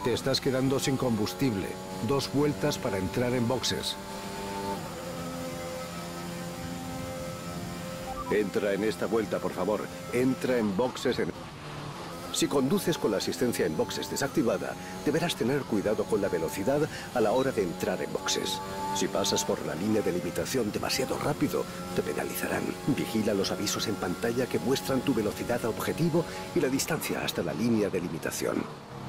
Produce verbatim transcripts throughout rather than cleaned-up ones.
Te estás quedando sin combustible. Dos vueltas para entrar en boxes. Entra en esta vuelta, por favor. Entra en boxes en... Si conduces con la asistencia en boxes desactivada, deberás tener cuidado con la velocidad a la hora de entrar en boxes. Si pasas por la línea de limitación demasiado rápido, te penalizarán. Vigila los avisos en pantalla que muestran tu velocidad a objetivo y la distancia hasta la línea de limitación.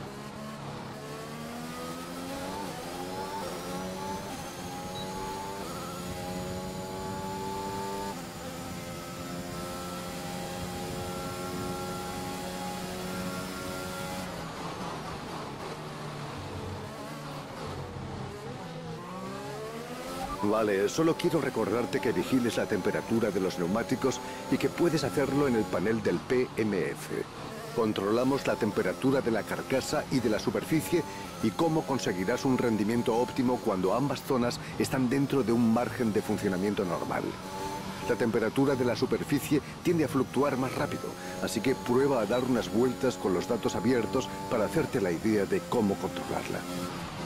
Vale, solo quiero recordarte que vigiles la temperatura de los neumáticos y que puedes hacerlo en el panel del P M F. Controlamos la temperatura de la carcasa y de la superficie y cómo conseguirás un rendimiento óptimo cuando ambas zonas están dentro de un margen de funcionamiento normal. La temperatura de la superficie tiende a fluctuar más rápido, así que prueba a dar unas vueltas con los datos abiertos para hacerte la idea de cómo controlarla.